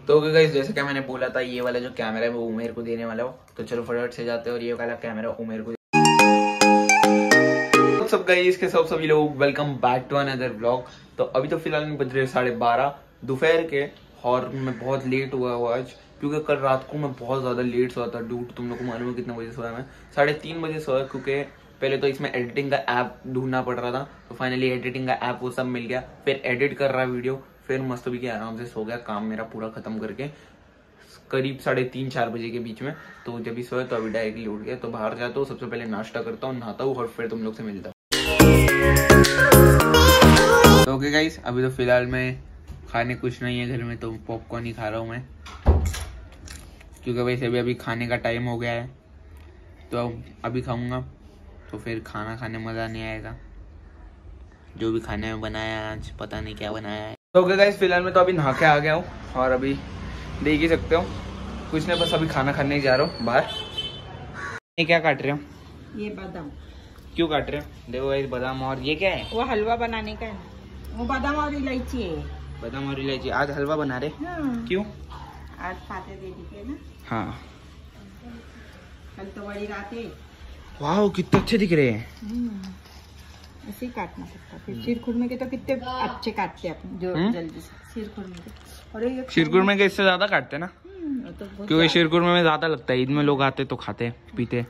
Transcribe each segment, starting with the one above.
तो गाइस जैसे कि मैंने बोला था ये वाला जो कैमरा है वो उमेर को देने वाला हो, तो चलो फटाफट से जाते हैं और ये वाला कैमरा उमेर को। सब गाइस के सब सभी लोग welcome back to another vlog. तो अभी तो फिलहाल में बज रहे 12:30 दोपहर के, और मैं बहुत लेट हुआ हूँ आज, क्योंकि कल रात को मैं बहुत ज्यादा लेट सोया था। डूड तुम लोग को मालूम है कितने बजे सोया मैं? 3:30 बजे सोया, क्योंकि पहले तो इसमें एडिटिंग का ऐप ढूंढना पड़ रहा था, तो फाइनली एडिटिंग का ऐप वो सब मिल गया। फिर एडिट कर रहा वीडियो, फिर मस्त भी के आराम से सो गया, काम मेरा पूरा खत्म करके करीब 3:30-4 बजे के बीच में। तो जब भी सोया तो अभी डायरेक्टली उठ गया, तो बाहर जाता हूँ, सबसे पहले नाश्ता करता हूँ, नहाता हूँ और फिर तुम लोग से मिलता हूँ। तो ओके गाइस, अभी तो फिलहाल में खाने कुछ नहीं है घर में, तो पॉपकॉर्न ही खा रहा हूँ मैं, क्योंकि वैसे भी अभी खाने का टाइम हो गया है। तो अभी खाऊंगा तो फिर खाना खाने मज़ा नहीं आएगा। जो भी खाने में बनाया है आज, पता नहीं क्या बनाया है। तो ओके गाइस, फिलहाल में तो अभी नहा के आ गया हूँ, और अभी देख ही सकते हो कुछ नहीं, बस अभी खाना खाने जा रहा हूँ बाहर। ये क्या काट रहे हो? ये बादाम। क्यों काट रहे हो? देखो गाइस बादाम, और ये क्या है? वो हलवा बनाने का है, वो बादाम और इलायची है। बादाम और इलायची आज हलवा बना रहे? हाँ। क्यों? आज फाते दे दी ना। हाँ, कल तो बड़ी रात है। वाह कितने अच्छे दिख रहे हैं। ऐसे ही काटना पड़ता। फिर शीर खुरमे के तो कितने अच्छे काटते हैं अपन, जो जल्दी से शीर खुरमे के। और ये शीर खुरमे के इससे ज्यादा काटते ना, तो क्योंकि शीर खुरमे में ज्यादा लगता है। ईद में लोग आते तो खाते पीते।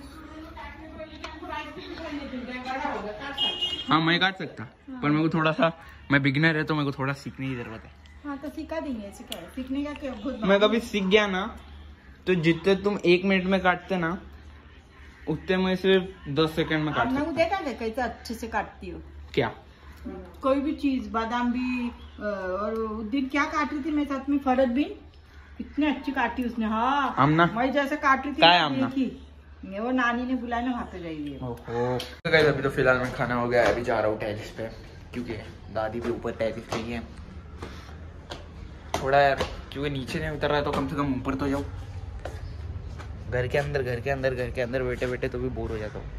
हाँ मैं काट सकता, पर मेरे को थोड़ा सा, मैं बिगिनर है तो मेरे को थोड़ा सीखने की जरूरत है। हाँ तो सिखा देंगे, सीखने का क्या खुद। मैं कभी सीख गया ना, तो जितने तुम 1 मिनट में काटते ना, उतने मैं सिर्फ 10 सेकंड में काट सकता। देखा क्या कैसे अच्छे से काटती हो? क्या? कोई भी चीज, बादाम भी। और उस दिन क्या काट रही थी मेरे साथ में? फरद भी कितनी अच्छी काटी उसने। हाँ आमना मैं जैसे काट रही थी। क्या है आमना? वो नानी ने बुलाया ना, वहाँ पे जाइए। ओहो। तो गाइस अभी तो फिलहाल में खाना हो गया है, अभी जा रहा हूँ टेरिस पे, क्योंकि दादी भी ऊपर टेरिस पे ही है थोड़ा यार, क्योंकि नीचे नहीं उतर रहा है, तो कम से कम ऊपर तो जाओ। घर के अंदर बैठे बैठे तो भी बोर हो जाता हूँ।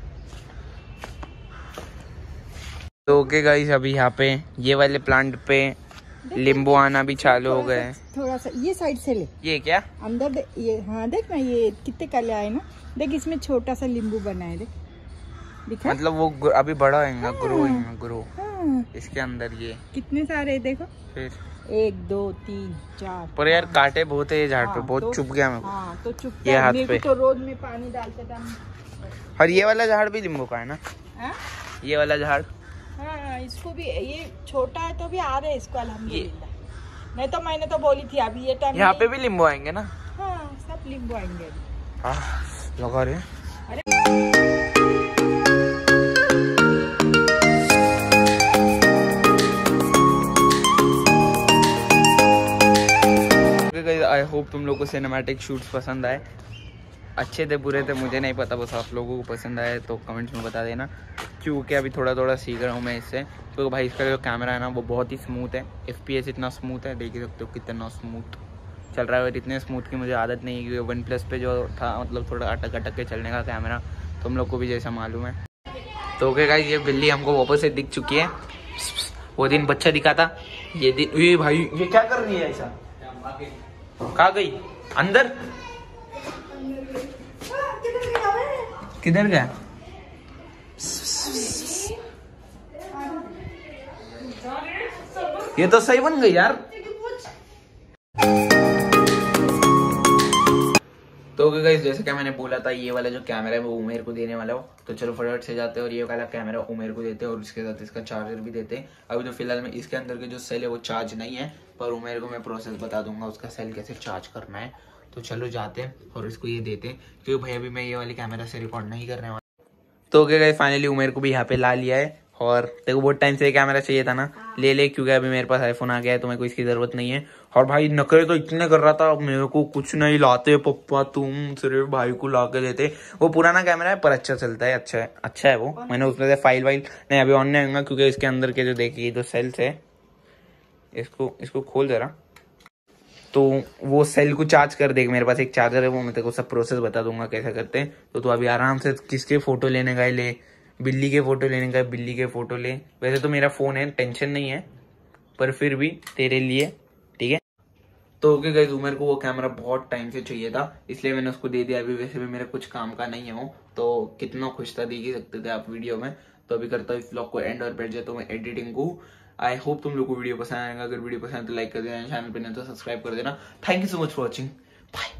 तो ओके गाइस, अभी यहाँ पे ये वाले प्लांट पे नींबू आना भी चालू हो गए हैं। थोड़ा सा ये साइड से ले। ये क्या अंदर ये? हाँ देख ना, ये कितने काले आए ना। देख इसमें छोटा सा नींबू बना है, देख दिखा? मतलब वो अभी बड़ा होगा, ग्रो। हाँ। इसके अंदर ये कितने सारे देखो। फिर 1 2 3 4। पर यार कांटे बहुत है ये झाड़ पे, बहुत तो, चुभ गया मेरे को। हाँ तो चुप ये हाथ पे तो रोज में पानी डालते था। और ये वाला झाड़ भी नींबू का है ना? हाँ? ये वाला झाड़, हाँ इसको भी, ये छोटा है तो भी आ रहे इसको अल्हम्दुलिल्लाह। नहीं तो मैंने तो बोली थी अभी ये टाइम यहाँ पे भी नींबू आएंगे ना? हाँ सब नींबू आएंगे। लगा रहे। आई होप तुम लोगों को सिनेमैटिक शूट्स पसंद आए। अच्छे थे बुरे थे मुझे नहीं पता, बस आप लोगों को पसंद आए तो कमेंट्स में बता देना, क्योंकि अभी थोड़ा सीख रहा हूँ मैं इससे। क्योंकि भाई इसका जो कैमरा है ना वो बहुत ही स्मूथ है, FPS इतना स्मूथ है, देख ही सकते हो कितना स्मूथ चल रहा है। और इतने स्मूथ की मुझे आदत नहीं है, क्योंकि OnePlus पे जो था मतलब थोड़ा अटक के चलने का कैमरा, तुम लोग को भी जैसा मालूम है। तो ओके गाइस, ये बिल्ली हमको वापस से दिख चुकी है। वो दिन बच्चा दिखा था, ये दिन। ये भाई ये क्या कर रही है ऐसा? कहाँ गई? अंदर किधर गया? ये तो सही बन गई यार। तो गाइस जैसे कि मैंने बोला था ये वाला जो कैमरा है वो उमेर को देने वाला हो, तो चलो फटाफट से जाते हैं और ये वाला कैमरा उमेर को देते हैं, और उसके साथ इसका चार्जर भी देते हैं। अभी तो फिलहाल में इसके अंदर के जो सेल है वो चार्ज नहीं है, पर उमेर को मैं प्रोसेस बता दूंगा उसका सेल कैसे चार्ज करना है। तो चलो जाते हैं और इसको ये देते हैं, क्योंकि भाई अभी मैं ये वाली कैमरा से रिकॉर्ड नहीं करने वाला। तो ओके गाइस, फाइनली उमेर को भी यहाँ पे ला लिया है, और देखो बहुत टाइम से ये कैमरा चाहिए था ना, ले क्योंकि अभी मेरे पास आईफोन आ गया है तो मेरे को इसकी जरूरत नहीं है। और भाई नखरे तो इतने कर रहा था, मेरे को कुछ नहीं लाते पप्पा, तुम सिर्फ भाई को ला के देते। वो पुराना कैमरा है पर अच्छा चलता है, अच्छा है वो। मैंने उसमें से फाइल नहीं अभी ऑन नहीं होगा, क्योंकि इसके अंदर के जो देखिए जो सेल्स है, इसको खोल दे रहा, तो वो सेल को चार्ज कर देगा। मेरे पास एक चार्जर है, वो मैं तेरे को सब प्रोसेस बता दूंगा कैसे करते हैं। तो तू अभी आराम से किसके फोटो लेने का ले, बिल्ली के फोटो लेने का बिल्ली के फोटो ले। वैसे तो मेरा फोन है, टेंशन नहीं है, पर फिर भी तेरे लिए ठीक है। तो ओके गाइस, उमेर को वो कैमरा बहुत टाइम से चाहिए था, इसलिए मैंने उसको दे दिया। अभी वैसे भी मेरे कुछ काम का नहीं है वो, तो कितना खुश था देख ही सकते थे आप वीडियो में। तो अभी करता हूँ इस व्लॉग को एंड और बैठ जाता हूँ मैं एडिटिंग को। आई होप तुम लोग को वीडियो पसंद आएगा। अगर वीडियो पसंद है तो लाइक कर देना, चैनल पर नहीं तो सब्सक्राइब कर देना। Thank you so much for watching, bye.